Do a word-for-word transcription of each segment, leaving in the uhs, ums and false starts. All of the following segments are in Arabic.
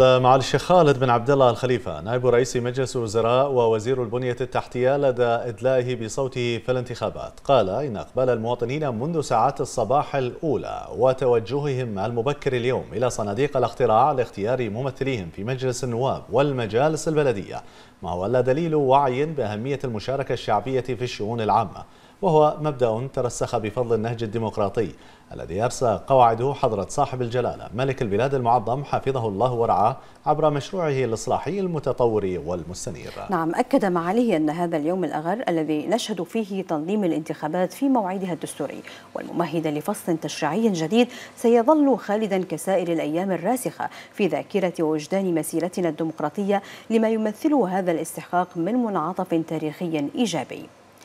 معالي الشيخ خالد بن عبد الله الخليفة نائب رئيس مجلس الوزراء ووزير البنية التحتية لدى إدلائه بصوته في الانتخابات قال إن إقبال المواطنين منذ ساعات الصباح الأولى وتوجههم المبكر اليوم إلى صناديق الاقتراع لاختيار ممثليهم في مجلس النواب والمجالس البلدية ما هو إلا دليل وعي بأهمية المشاركة الشعبية في الشؤون العامة، وهو مبدأ ترسخ بفضل النهج الديمقراطي الذي يرسى قواعده حضرة صاحب الجلالة ملك البلاد المعظم حفظه الله ورعاه عبر مشروعه الإصلاحي المتطور والمستنير. نعم، أكد معاليه أن هذا اليوم الأغر الذي نشهد فيه تنظيم الانتخابات في موعدها الدستوري والممهد لفصل تشريعي جديد سيظل خالدا كسائر الأيام الراسخة في ذاكرة ووجدان مسيرتنا الديمقراطية لما يمثله هذا الاستحقاق من منعطف تاريخي إيجابي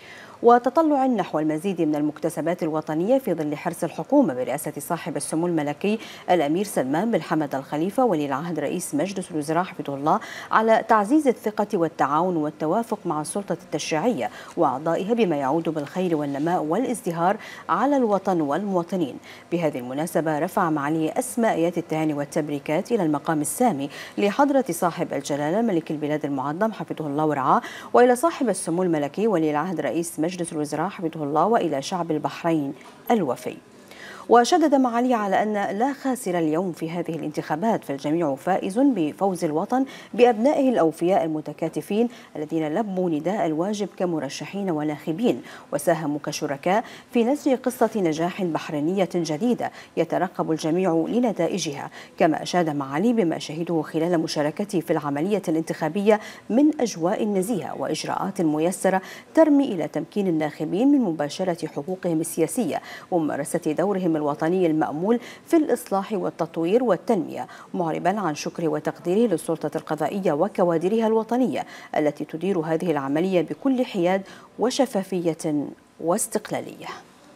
وتطلع نحو المزيد من المكتسبات الوطنية في ظل حرص الحكومة برئاسة صاحب السمو الملكي الأمير سلمان بن حمد الخليفة ولي العهد رئيس مجلس الوزراء حفظه الله على تعزيز الثقة والتعاون والتوافق مع السلطة التشريعية وأعضائها بما يعود بالخير والنماء والازدهار على الوطن والمواطنين. بهذه المناسبة رفع معالي أسمى آيات التهاني والتبريكات إلى المقام السامي لحضرة صاحب الجلالة ملك البلاد المعظم حفظه الله ورعاه وإلى صاحب السمو الملكي ولي العهد رئيس مجلس الوزراء حفظه الله وإلى شعب البحرين الوفي. وشدد معالي على أن لا خاسر اليوم في هذه الانتخابات فالجميع فائز بفوز الوطن بأبنائه الأوفياء المتكاتفين الذين لبوا نداء الواجب كمرشحين وناخبين وساهموا كشركاء في نسج قصة نجاح بحرينية جديدة يترقب الجميع لنتائجها. كما أشاد معالي بما شهده خلال مشاركته في العملية الانتخابية من أجواء نزيهة وإجراءات ميسرة ترمي إلى تمكين الناخبين من مباشرة حقوقهم السياسية وممارسة دورهم الوطني المأمول في الإصلاح والتطوير والتنمية، معربا عن شكر وتقديره للسلطة القضائية وكوادرها الوطنية التي تدير هذه العملية بكل حياد وشفافية واستقلالية.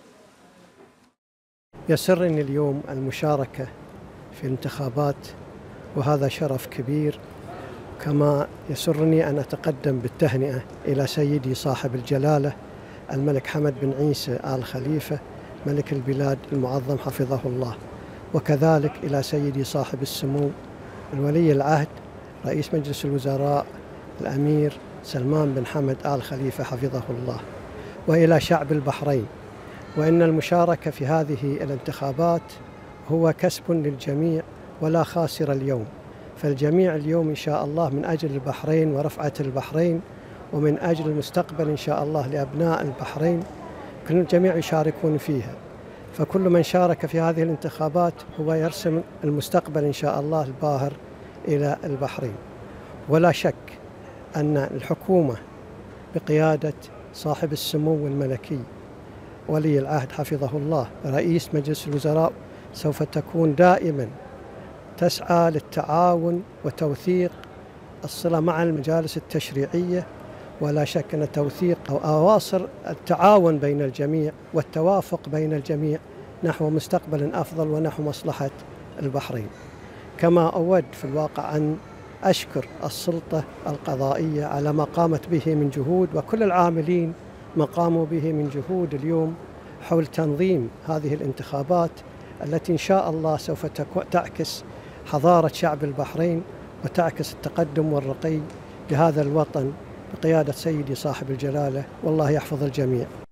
يسرني اليوم المشاركة في الانتخابات وهذا شرف كبير، كما يسرني أن أتقدم بالتهنئة إلى سيدي صاحب الجلالة الملك حمد بن عيسى آل خليفة ملك البلاد المعظم حفظه الله، وكذلك إلى سيدي صاحب السمو الولي العهد رئيس مجلس الوزراء الأمير سلمان بن حمد آل خليفة حفظه الله، وإلى شعب البحرين. وإن المشاركة في هذه الانتخابات هو كسب للجميع ولا خاسر اليوم، فالجميع اليوم إن شاء الله من أجل البحرين ورفعة البحرين ومن أجل المستقبل إن شاء الله لأبناء البحرين، كل الجميع يشاركون فيها. فكل من شارك في هذه الانتخابات هو يرسم المستقبل إن شاء الله الباهر إلى البحرين. ولا شك أن الحكومة بقيادة صاحب السمو الملكي ولي العهد حفظه الله رئيس مجلس الوزراء سوف تكون دائما تسعى للتعاون وتوثيق الصلة مع المجالس التشريعية، ولا شك أن توثيق أو أواصر التعاون بين الجميع والتوافق بين الجميع نحو مستقبل أفضل ونحو مصلحة البحرين. كما أود في الواقع أن أشكر السلطة القضائية على ما قامت به من جهود، وكل العاملين ما قاموا به من جهود اليوم حول تنظيم هذه الانتخابات التي إن شاء الله سوف تعكس حضارة شعب البحرين وتعكس التقدم والرقي لهذا الوطن بقيادة سيدي صاحب الجلالة، والله يحفظ الجميع.